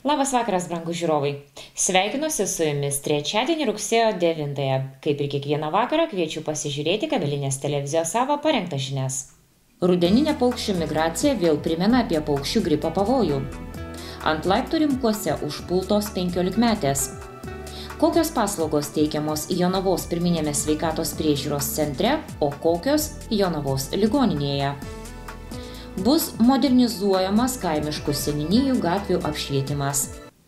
Labas vakaras, brangūs žiūrovai. Sveikinuosi su jumis trečiadienį rugsėjo 9-ąją. Kaip ir kiekvieną vakarą kviečiu pasižiūrėti kabelinės televizijos savo parengtas žinias. Rudeninė paukščių migracija vėl primena apie paukščių gripo pavojų. Ant laiptų Rimkuose užpultos 15-metės. Kokios paslaugos teikiamos Jonavos pirminėme sveikatos priežiūros centre, o kokios Jonavos ligoninėje? Bus modernizuojamas kaimiškų seniūnijų gatvių apšvietimas.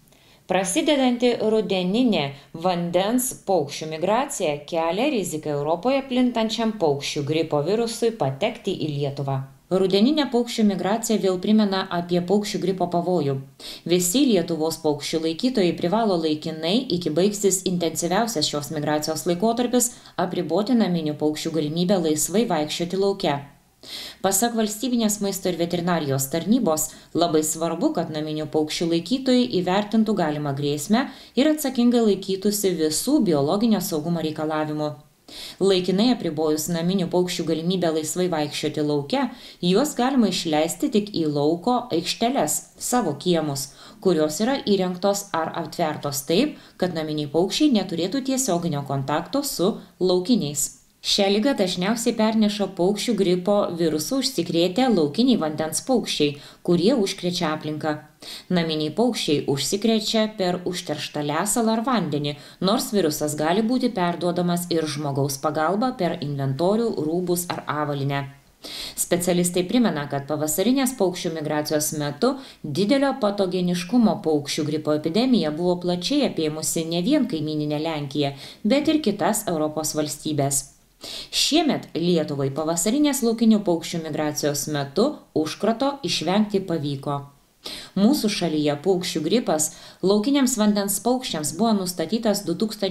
Prasidedanti rudeninė vandens paukščių migracija kelia riziką Europoje plintančiam paukščių gripo virusui patekti į Lietuvą. Rudeninė paukščių migracija vėl primena apie paukščių gripo pavojų. Visi Lietuvos paukščių laikytojai privalo laikinai, iki baigsis intensyviausias šios migracijos laikotarpis, apriboti naminių paukščių galimybę laisvai vaikščioti lauke. Pasak Valstybinės maisto ir veterinarijos tarnybos, labai svarbu, kad naminių paukščių laikytojai įvertintų galimą grėsmę ir atsakingai laikytųsi visų biologinio saugumo reikalavimų. Laikinai apribojus naminių paukščių galimybę laisvai vaikščioti lauke, juos galima išleisti tik į lauko aikšteles, savo kiemus, kurios yra įrengtos ar aptvertos taip, kad naminiai paukščiai neturėtų tiesioginio kontakto su laukiniais. Šią ligą dažniausiai perneša paukščių gripo virusu užsikrėtę laukiniai vandens paukščiai, kurie užkrečia aplinką. Naminiai paukščiai užsikrečia per užterštą lesalą ar vandenį, nors virusas gali būti perduodamas ir žmogaus pagalba per inventorių, rūbus ar avalynę. Specialistai primena, kad pavasarinės paukščių migracijos metu didelio patogeniškumo paukščių gripo epidemija buvo plačiai apėmusi ne vien kaimyninę Lenkiją, bet ir kitas Europos valstybės. Šiemet Lietuvai pavasarinės laukinių paukščių migracijos metu užkrato išvengti pavyko. Mūsų šalyje paukščių gripas laukiniams vandens paukščiams buvo nustatytas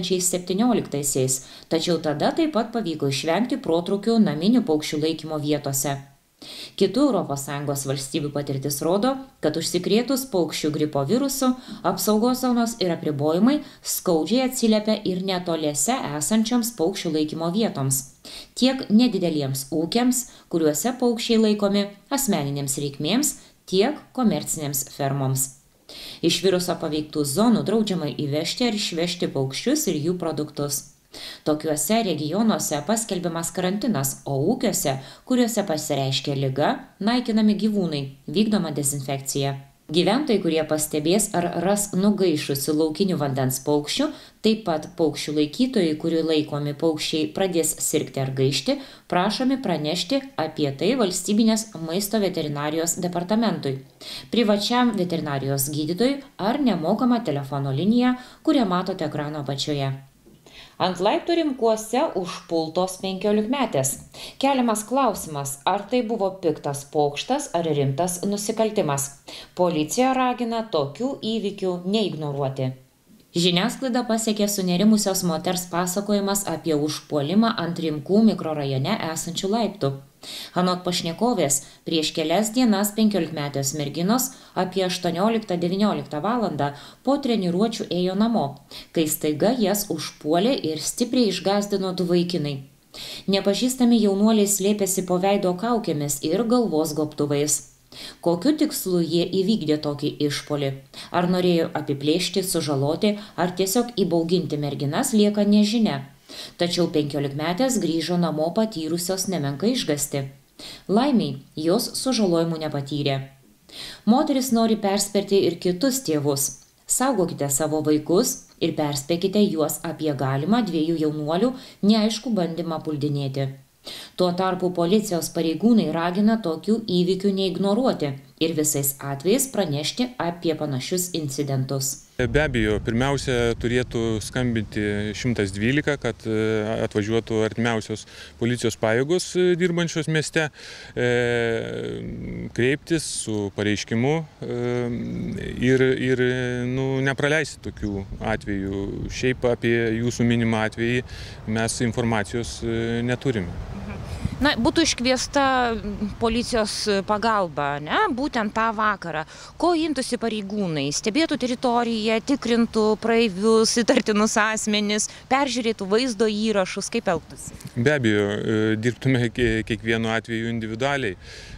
2017-aisiais, tačiau tada taip pat pavyko išvengti protrūkių naminių paukščių laikymo vietose. Kitų ES valstybių patirtis rodo, kad užsikrėtus paukščių gripo virusu, apsaugos zonos ir apribojimai skaudžiai atsiliepia ir netoliese esančioms paukščių laikymo vietoms, tiek nedideliems ūkiams, kuriuose paukščiai laikomi asmeninėms reikmėms, tiek komercinėms fermoms. Iš viruso paveiktų zonų draudžiama įvežti ar išvežti paukščius ir jų produktus. Tokiuose regionuose paskelbiamas karantinas, o ūkiuose, kuriuose pasireiškia liga, naikinami gyvūnai, vykdoma dezinfekcija. Gyventojai, kurie pastebės ar ras nugaišusių laukinių vandens paukščių, taip pat paukščių laikytojai, kurių laikomi paukščiai pradės sirgti ar gaišti, prašomi pranešti apie tai Valstybinės maisto veterinarijos departamentui, privačiam veterinarijos gydytojui ar nemokamą telefono liniją, kurią matote ekrano apačioje. Ant laiptų Rimkuose užpultos 15-metės. Keliamas klausimas, ar tai buvo piktas pokštas ar rimtas nusikaltimas. Policija ragina tokių įvykių neignoruoti. Žiniasklaida pasiekė sunerimusios moters pasakojimas apie užpuolimą ant Rimkų mikrorajone esančių laiptų. Anot pašnekovės, prieš kelias dienas 15-metės merginos apie 18-19 valandą po treniruočių ėjo namo, kai staiga jas užpuolė ir stipriai išgąsdino du vaikinai. Nepažįstami jaunuoliai slėpėsi po veido kaukėmis ir galvos gobtuvais. Kokiu tikslu jie įvykdė tokį išpuolį? Ar norėjo apiplėšti, sužaloti, ar tiesiog įbauginti merginas, lieka nežinia. Tačiau 15-metės grįžo namo patyrusios nemenką išgąstį. Laimiai, jos sužalojimų nepatyrė. Moteris nori perspėti ir kitus tėvus. Saugokite savo vaikus ir perspėkite juos apie galimą dviejų jaunuolių neaiškų bandymą puldinėti. Tuo tarpu policijos pareigūnai ragina tokių įvykių neignoruoti ir visais atvejais pranešti apie panašius incidentus. Be abejo, pirmiausia turėtų skambinti 112, kad atvažiuotų artimiausios policijos pajėgos dirbančios mieste, kreiptis su pareiškimu ir nepraleisti tokių atvejų. Šiaip apie jūsų minimą atvejį mes informacijos neturime. Na, būtų iškviesta policijos pagalba, ne, būtent tą vakarą. Ko imtųsi pareigūnai? Stebėtų teritoriją, tikrintų praeivius, įtartinus asmenis, peržiūrėtų vaizdo įrašus, kaip elgtųsi? Be abejo, dirbtume kiekvienu atveju individualiai.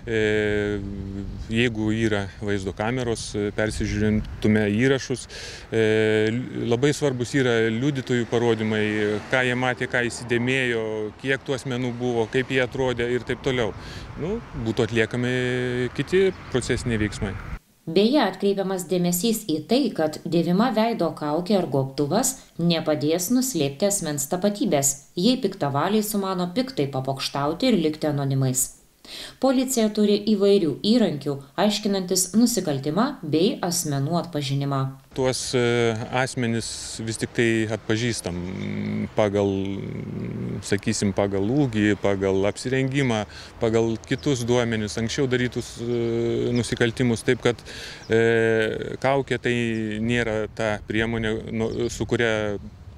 Jeigu yra vaizdo kameros, persižiūrintume įrašus. Labai svarbus yra liudytojų parodymai, ką jie matė, ką įsidėmėjo, kiek tų asmenų buvo, kaip jie atrodė ir taip toliau. Būtų atliekami kiti procesiniai veiksmai. Beje, atkreipiamas dėmesys į tai, kad dėvima veido kaukė ar gobtuvas nepadės nuslėpti asmens tapatybės, jei piktavaliai sumano piktai papokštauti ir likti anonimais. Policija turi įvairių įrankių, aiškinantis nusikaltimą bei asmenų atpažinimą. Tuos asmenis vis tik tai atpažįstam pagal, sakysim, pagal ūgį, pagal apsirengimą, pagal kitus duomenis, anksčiau darytus nusikaltimus, taip kad kaukė tai nėra ta priemonė, su kuria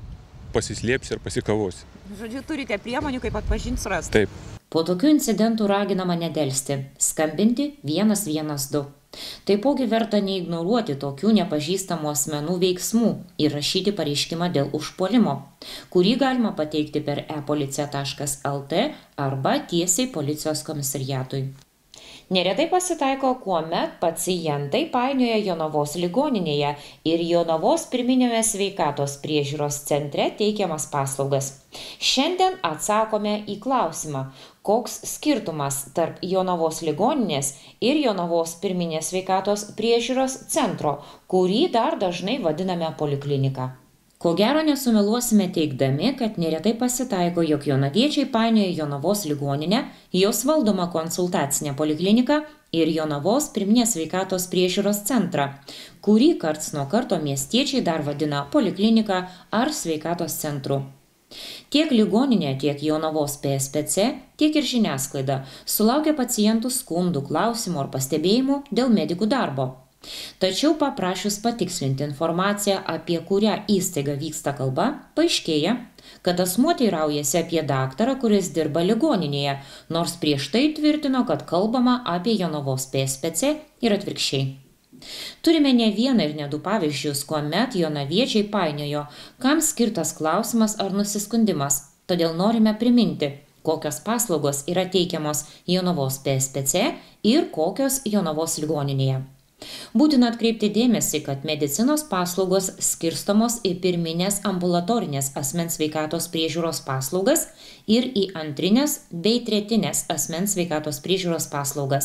pasislėpsi ar pasikavosi. Žodžiu, turite priemonių, kaip atpažinti, surasti. Taip. Po tokių incidentų raginama nedelsti, skambinti 112. Taipogi verta neignoruoti tokių nepažįstamų asmenų veiksmų ir rašyti pareiškimą dėl užpuolimo, kurį galima pateikti per e-policija.lt arba tiesiai policijos komisariatui. Neretai pasitaiko, kuomet pacientai painioja Jonavos ligoninėje ir Jonavos pirminėje sveikatos priežiūros centre teikiamas paslaugas. Šiandien atsakome į klausimą, koks skirtumas tarp Jonavos ligoninės ir Jonavos pirminės sveikatos priežiūros centro, kurį dar dažnai vadiname poliklinika. Ko gero nesumeluosime teigdami, kad neretai pasitaiko, jog jonaviečiai painioja Jonavos ligoninę, jos valdomą konsultacinę polikliniką ir Jonavos pirminės sveikatos priežiūros centrą, kurį karts nuo karto miestiečiai dar vadina poliklinika ar sveikatos centru. Tiek ligoninė, tiek Jonavos PSPC, tiek ir žiniasklaida sulaukia pacientų skundų, klausimų ar pastebėjimų dėl medikų darbo. Tačiau paprašius patikslinti informaciją, apie kurią įstaigą vyksta kalba, paaiškėja, kad asmuo teiraujasi apie daktarą, kuris dirba ligoninėje, nors prieš tai tvirtino, kad kalbama apie Jonavos PSPC ir atvirkščiai. Turime ne vieną ir ne du pavyzdžius, kuomet jonaviečiai painiojo, kam skirtas klausimas ar nusiskundimas, todėl norime priminti, kokios paslaugos yra teikiamos Jonavos PSPC ir kokios Jonavos ligoninėje. Būtina atkreipti dėmesį, kad medicinos paslaugos skirstomos į pirminės ambulatorinės asmens sveikatos priežiūros paslaugas ir į antrinės bei tretinės asmens sveikatos priežiūros paslaugas.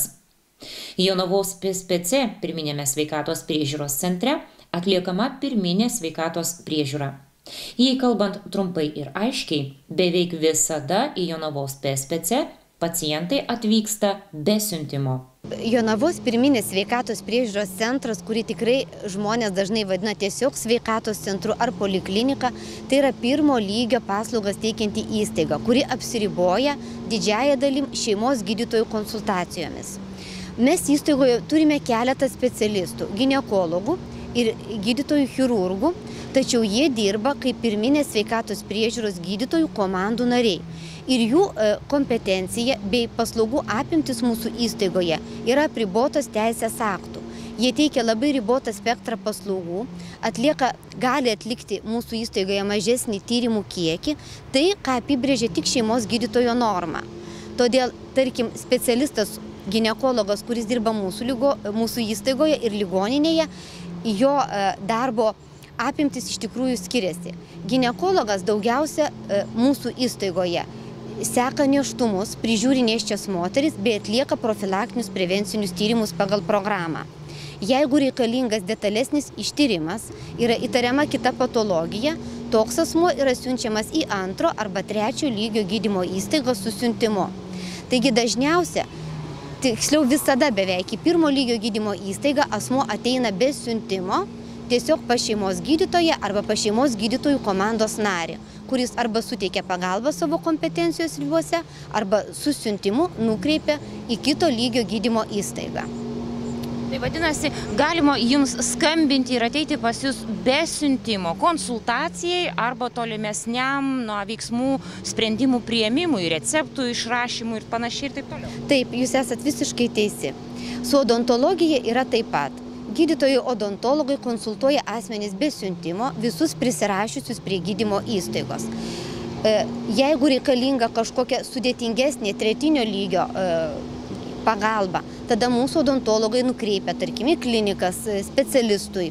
Jonavos PSPC pirminėme sveikatos priežiūros centre atliekama pirminė sveikatos priežiūra. Jei kalbant trumpai ir aiškiai, beveik visada į Jonavos PSPC pacientai atvyksta be siuntimo. Jonavos pirminės sveikatos priežiūros centras, kurį tikrai žmonės dažnai vadina tiesiog sveikatos centru ar poliklinika, tai yra pirmo lygio paslaugas teikianti įstaiga, kuri apsiriboja didžiąją dalim šeimos gydytojų konsultacijomis. Mes įstaigoje turime keletą specialistų, ginekologų ir gydytojų chirurgų, tačiau jie dirba kaip pirminės sveikatos priežiūros gydytojų komandų nariai. Ir jų kompetencija bei paslaugų apimtis mūsų įstaigoje yra apribotos teisės aktų. Jie teikia labai ribotą spektrą paslaugų, gali atlikti mūsų įstaigoje mažesnį tyrimų kiekį, tai ką apibrėžia tik šeimos gydytojo norma. Todėl, tarkim, specialistas ginekologas, kuris dirba mūsų įstaigoje ir ligoninėje, jo darbo apimtis iš tikrųjų skiriasi. Ginekologas daugiausia mūsų įstaigoje seka nėštumus, prižiūri nėščias moteris, bei atlieka profilaktinius prevencinius tyrimus pagal programą. Jeigu reikalingas detalesnis ištyrimas, yra įtariama kita patologija, toks asmuo yra siunčiamas į 2 arba 3 lygio gydymo įstaigą su siuntimu. Taigi dažniausia, tiksliau visada beveik į 1 lygio gydymo įstaigą asmuo ateina be siuntimo, tiesiog pas šeimos gydytoją arba pas šeimos gydytojų komandos narį, kuris arba suteikia pagalbą savo kompetencijos ribose, arba su siuntimu nukreipia į kito lygio gydymo įstaigą. Tai vadinasi, galima jums skambinti ir ateiti pas jūs be siuntimo konsultacijai arba tolimesniam veiksmų sprendimų priėmimui, receptų išrašymui ir panašiai ir taip toliau. Taip, jūs esat visiškai teisi. Su odontologija yra taip pat. Gydytojai odontologai konsultuoja asmenys be siuntimo, visus prisirašiusius prie gydymo įstaigos. Jeigu reikalinga kažkokia sudėtingesnė tretinio lygio pagalba, tada mūsų odontologai nukreipia, tarkim, į klinikas specialistui.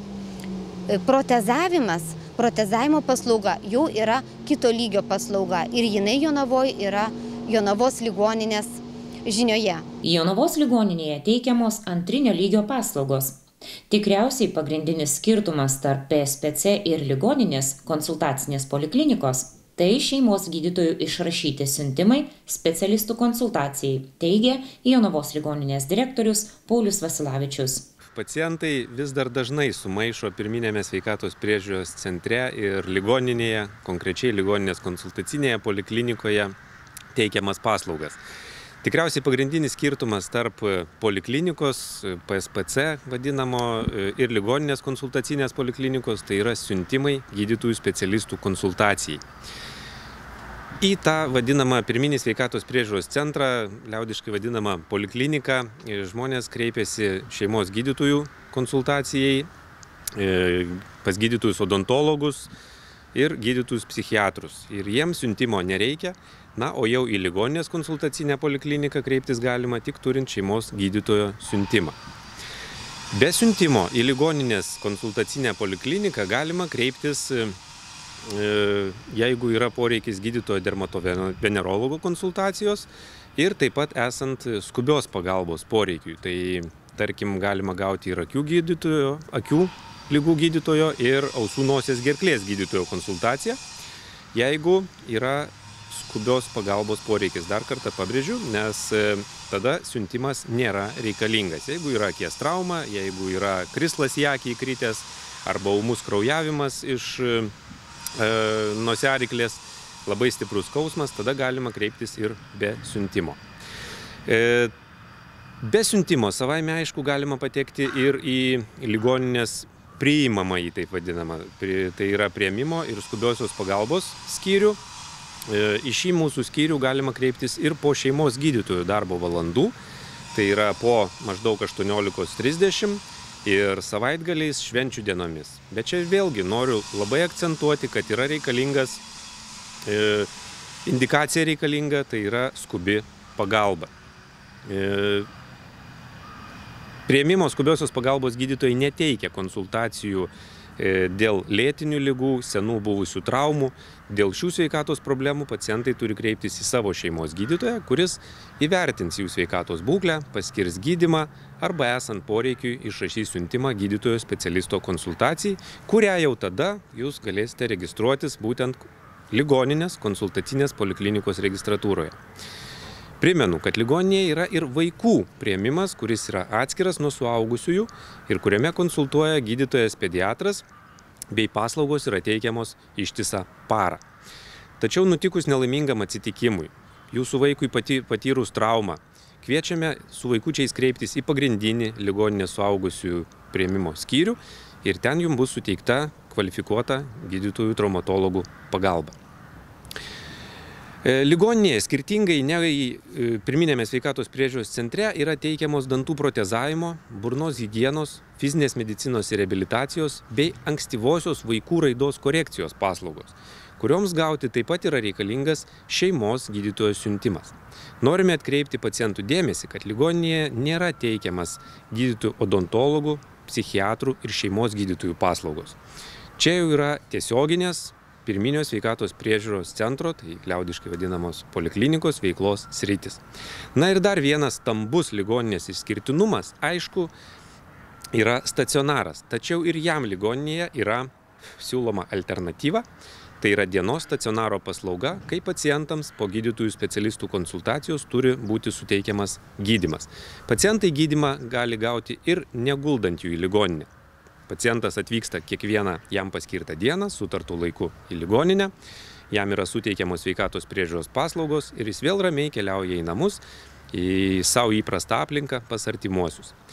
Protezavimo paslauga jau yra kito lygio paslauga ir jinai Jonavoje yra Jonavos ligoninės žinioje. Jonavos ligoninėje teikiamos antrinio lygio paslaugos. Tikriausiai pagrindinis skirtumas tarp PSPC ir ligoninės konsultacinės poliklinikos – tai šeimos gydytojų išrašyti siuntimai specialistų konsultacijai, teigia Jonavos ligoninės direktorius Paulius Vasilavičius. Pacientai vis dar dažnai sumaišo pirminėme sveikatos priežiūros centre ir ligoninėje, konkrečiai ligoninės konsultacinėje poliklinikoje teikiamas paslaugas. Tikriausiai pagrindinis skirtumas tarp poliklinikos, PSPC vadinamo ir ligoninės konsultacinės poliklinikos, tai yra siuntimai gydytojų specialistų konsultacijai. Į tą vadinamą pirminį sveikatos priežiūros centrą, liaudiškai vadinamą polikliniką, žmonės kreipiasi šeimos gydytojų konsultacijai, pas gydytojus odontologus ir gydytojus psichiatrus. Ir jiems siuntimo nereikia, o jau į ligoninės konsultacinę polikliniką kreiptis galima tik turint šeimos gydytojo siuntimą. Be siuntimo į ligoninės konsultacinę polikliniką galima kreiptis, jeigu yra poreikis gydytojo dermatovenerologo konsultacijos ir taip pat esant skubios pagalbos poreikiui. Tai tarkim galima gauti ir akių ligų gydytojo ir ausų nosies gerklės gydytojo konsultaciją, jeigu yra skubios pagalbos poreikis. Dar kartą pabrėžiu, nes tada siuntimas nėra reikalingas. Jeigu yra akies trauma, jeigu yra krislas į akį įkritęs arba ūmus kraujavimas iš nosiaryklės, labai stiprus skausmas, tada galima kreiptis ir be siuntimo. Be siuntimo savaime aišku galima patekti ir į ligoninės priimamąjį, taip vadinamą. Tai yra priėmimo ir skubiosios pagalbos skyrių. Į šį mūsų skyrių galima kreiptis ir po šeimos gydytojų darbo valandų. Tai yra po maždaug 18:30 ir savaitgaliais švenčių dienomis. Bet čia vėlgi noriu labai akcentuoti, kad yra reikalingas, indikacija reikalinga, tai yra skubi pagalba. Priėmimo skubiosios pagalbos gydytojai neteikia konsultacijų dėl lėtinių ligų, senų buvusių traumų. Dėl šių sveikatos problemų pacientai turi kreiptis į savo šeimos gydytoją, kuris įvertins jų sveikatos būklę, paskirs gydymą arba esant poreikiui išrašys siuntimą gydytojo specialisto konsultacijai, kurią jau tada jūs galėsite registruotis būtent ligoninės konsultacinės poliklinikos registratūroje. Primenu, kad ligoninėje yra ir vaikų priėmimas, kuris yra atskiras nuo suaugusiųjų ir kuriame konsultuoja gydytojas pediatras, bei paslaugos yra teikiamos ištisą parą. Tačiau nutikus nelaimingam atsitikimui, jūsų vaikui patyrus traumą, kviečiame su vaikučiais kreiptis į pagrindinį ligoninės suaugusiųjų priėmimo skyrių ir ten jums bus suteikta kvalifikuota gydytojų traumatologų pagalba. Ligoninėje skirtingai nei pirminėme sveikatos priežiūros centre yra teikiamos dantų protezavimo, burnos higienos, fizinės medicinos ir reabilitacijos bei ankstyvosios vaikų raidos korekcijos paslaugos, kurioms gauti taip pat yra reikalingas šeimos gydytojo siuntimas. Norime atkreipti pacientų dėmesį, kad ligoninėje nėra teikiamas gydytojų odontologų, psichiatrų ir šeimos gydytojų paslaugos. Čia jau yra tiesioginės pirminio sveikatos priežiūros centro, tai liaudiškai vadinamos poliklinikos veiklos sritis. Na ir dar vienas stambus ligoninės išskirtinumas, aišku, yra stacionaras, tačiau ir jam ligoninėje yra siūloma alternatyva, tai yra dienos stacionaro paslauga, kai pacientams po gydytojų specialistų konsultacijos turi būti suteikiamas gydymas. Pacientai gydymą gali gauti ir neguldant jų į ligoninę. Pacientas atvyksta kiekvieną jam paskirtą dieną, sutartų laiku į ligoninę, jam yra suteikiamos sveikatos priežiūros paslaugos ir jis vėl ramiai keliauja į namus, į savo įprastą aplinką pas artimuosius.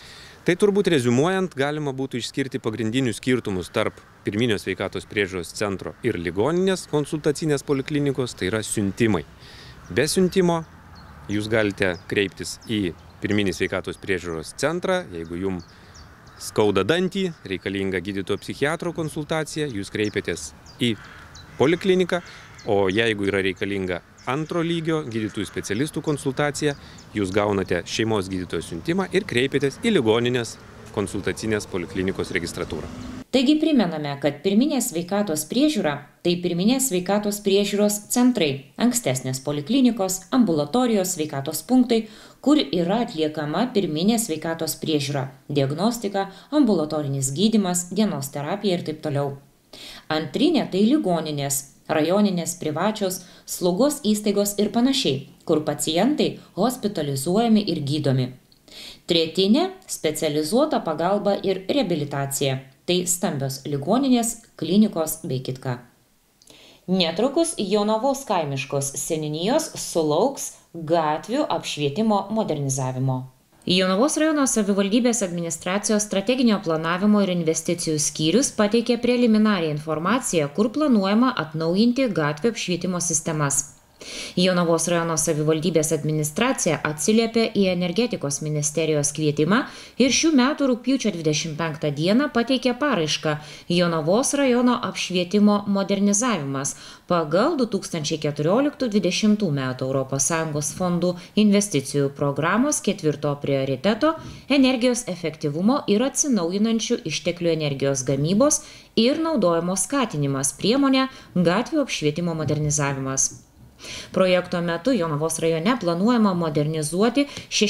Tai turbūt reziumuojant, galima būtų išskirti pagrindinius skirtumus tarp pirminio sveikatos priežiūros centro ir ligoninės konsultacinės poliklinikos, tai yra siuntimai. Be siuntimo jūs galite kreiptis į pirminį sveikatos priežiūros centrą, jeigu jums skauda dantį, reikalinga gydytojo psichiatro konsultacija, jūs kreipiatės į polikliniką, o jeigu yra reikalinga antro lygio gydytojų specialistų konsultacija, jūs gaunate šeimos gydytojo siuntimą ir kreipiatės į ligoninės konsultacinės poliklinikos registratūrą. Taigi primename, kad pirminė sveikatos priežiūra – tai pirminės sveikatos priežiūros centrai, ankstesnės poliklinikos, ambulatorijos sveikatos punktai, kur yra atliekama pirminė sveikatos priežiūra, diagnostika, ambulatorinis gydymas, dienos terapija ir taip toliau. Antrinė – tai ligoninės, rajoninės, privačios, slaugos įstaigos ir panašiai, kur pacientai hospitalizuojami ir gydomi. Tretinė – specializuota pagalba ir reabilitacija, tai stambios ligoninės, klinikos bei kitka. Netrukus Jonavos kaimiškos seniūnijos sulauks gatvių apšvietimo modernizavimo. Jonavos rajono savivaldybės administracijos strateginio planavimo ir investicijų skyrius pateikė preliminarią informaciją, kur planuojama atnaujinti gatvių apšvietimo sistemas. Jonavos rajono savivaldybės administracija atsiliepė į energetikos ministerijos kvietimą ir šių metų rugpjūčio 25 dieną pateikė paraišką Jonavos rajono apšvietimo modernizavimas pagal 2014-2020 metų ES fondų investicijų programos 4 prioriteto energijos efektyvumo ir atsinaujinančių išteklių energijos gamybos ir naudojimo skatinimas priemonė gatvių apšvietimo modernizavimas. Projekto metu Jonavos rajone planuojama modernizuoti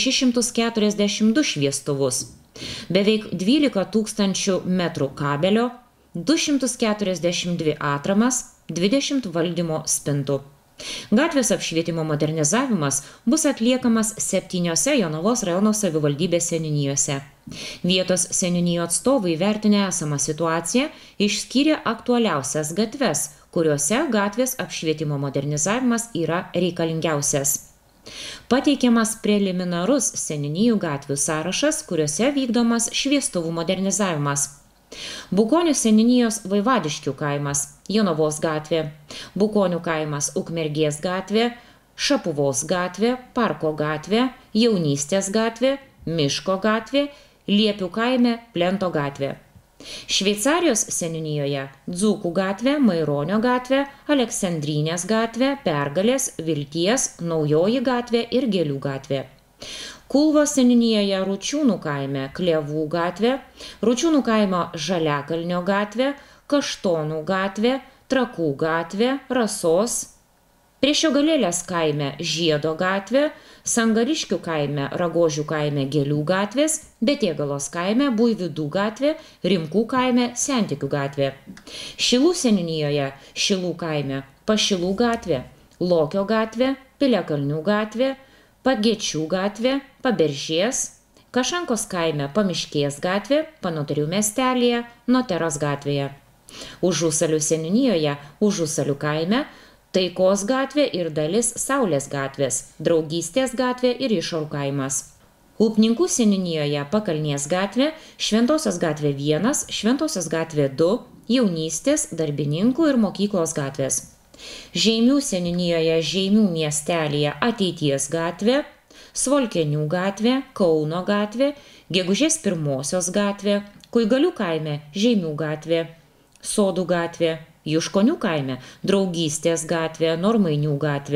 642 šviestuvus, beveik 12 000 metrų kabelio, 242 atramas, 20 valdymo spintų. Gatvės apšvietimo modernizavimas bus atliekamas 7 Jonavos rajono savivaldybės seniūnijose. Vietos seniūnijų atstovai vertinę esamą situaciją išskyrė aktualiausias gatves, kuriuose gatvės apšvietimo modernizavimas yra reikalingiausias. Pateikiamas preliminarus seniūnijų gatvių sąrašas, kuriuose vykdomas šviestuvų modernizavimas. Bukonių seniūnijos Vaivadiškių kaimas, Jonavos gatvė, Bukonių kaimas Ukmergės gatvė, Šapuvos gatvė, Parko gatvė, Jaunystės gatvė, Miško gatvė, Liepių kaime Plento gatvė. Šveicarijos seniūnijoje Dzūkų gatvė, Maironio gatvė, Aleksandrinės gatvė, Pergalės, Vilties, Naujoji gatvė ir Gėlių gatvė. Kulvos seniūnijoje Ručiūnų kaime Klevų gatvė, Ručiūnų kaimo Žaliakalnio gatvė, Kaštonų gatvė, Trakų gatvė, Rasos, Priešiogalėlės kaime Žiedo gatvė, Sangariškių kaime Ragožių kaime Gėlių gatvės, Betėgalos kaime Buivydų gatvė, Rimkų kaime Sentikių gatvė. Šilų seniūnijoje Šilų kaime Pašilų gatvė, Lokio gatvė, Piliakalnių gatvė, Pagėčių gatvė, Paberžės, Kašankos kaime Pamiškės gatvė, Panotarių miestelėje, Noteros gatvėje. Užusalių seniūnijoje Užusalių kaime Taikos gatvė ir dalis Saulės gatvės, Draugystės gatvė ir Išorų kaimas. Upninkų seniūnijoje Pakalnės gatvė, Šventosios gatvė 1, Šventosios gatvė 2, Jaunystės, Darbininkų ir Mokyklos gatvės. Žeimių seniūnijoje Žeimių miestelėje Ateities gatvė, Svolkenių gatvė, Kauno gatvė, Gegužės 1 gatvė, Kuigalių kaime Žeimių gatvė, Sodų gatvė, Juškonių kaime Draugystės gatvė, Normainių gatvė,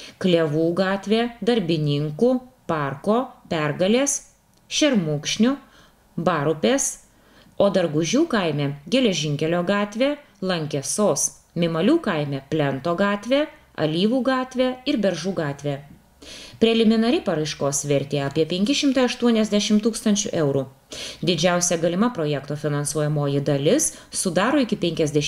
Klevų gatvė, Darbininkų, Parko, Pergalės, Šermukšnių, Barupės, o Dargužių kaime Geležinkelio gatvė, Lankesos, Mimalių kaime Plento gatvė, Alyvų gatvė ir Beržų gatvė. Preliminari paraiškos vertė apie 580 000 eurų. Didžiausia galima projekto finansuojamoji dalis sudaro iki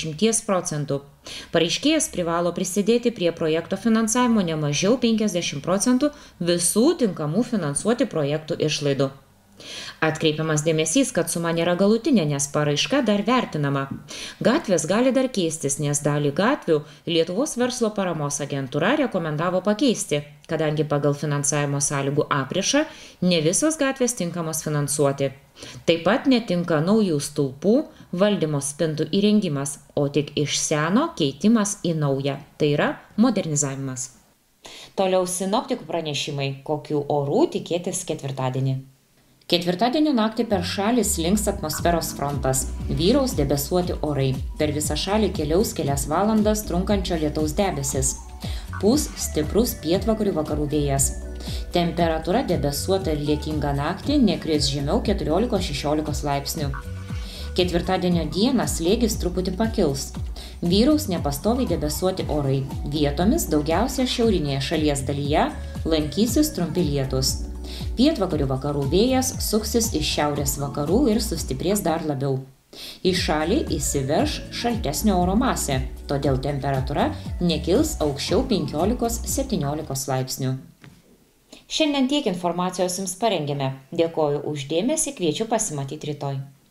50%. Pareiškėjas privalo prisidėti prie projekto finansavimo ne mažiau 50% visų tinkamų finansuoti projektų išlaidų. Atkreipiamas dėmesys, kad suma nėra galutinė, nes paraiška dar vertinama. Gatvės gali dar keistis, nes dalį gatvių Lietuvos verslo paramos agentūra rekomendavo pakeisti, kadangi pagal finansavimo sąlygų aprišą ne visos gatvės tinkamos finansuoti. Taip pat netinka naujų stulpų, valdymo spintų įrengimas, o tik iš seno keitimas į naują. Tai yra modernizavimas. Toliau sinoptikų pranešimai, kokių orų tikėtis ketvirtadienį. Ketvirtadienio naktį per šalį slinks atmosferos frontas. Vyraus debesuoti orai. Per visą šalį keliaus kelias valandas trunkančio lietaus debesis. Pūs stiprus pietvakarių vakarų vėjas. Temperatūra debesuota ir lietinga naktį nekris žemiau 14–16 laipsnių. Ketvirtadienio dieną slėgis truputį pakils. Vyraus nepastoviai debesuoti orai. Vietomis daugiausia šiaurinėje šalies dalyje lankysis trumpi lietūs. Pietvakarių vakarų vėjas suksis iš šiaurės vakarų ir sustiprės dar labiau. Į šalį įsiverš šaltesnio oro masė, todėl temperatūra nekils aukščiau 15–17 laipsnių. Šiandien tiek informacijos jums parengėme. Dėkoju už dėmesį, kviečiu pasimatyti rytoj.